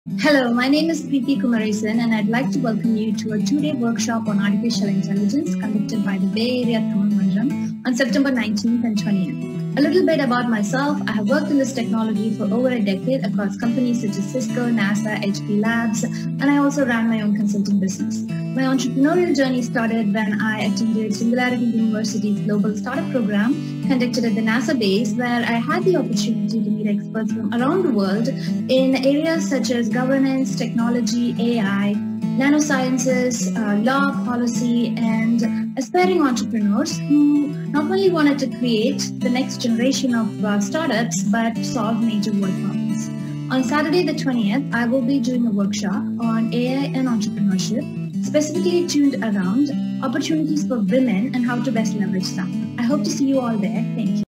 Hello, my name is Preeti Kumarasan and I'd like to welcome you to a two-day workshop on artificial intelligence conducted by the Bay Area Tamil Mandram on September 19th and 20th. A little bit about myself. I have worked in this technology for over a decade across companies such as Cisco, NASA, HP Labs, and I also ran my own consulting business. My entrepreneurial journey started when I attended Singularity University's Global Startup Program conducted at the NASA base, where I had the opportunity to meet experts from around the world in areas such as governance, technology, AI, nanosciences, law, policy, and aspiring entrepreneurs who not only wanted to create the next generation of startups, but solve major world problems. On Saturday the 20th, I will be doing a workshop on AI and entrepreneurship, specifically tuned around opportunities for women and how to best leverage them. I hope to see you all there. Thank you.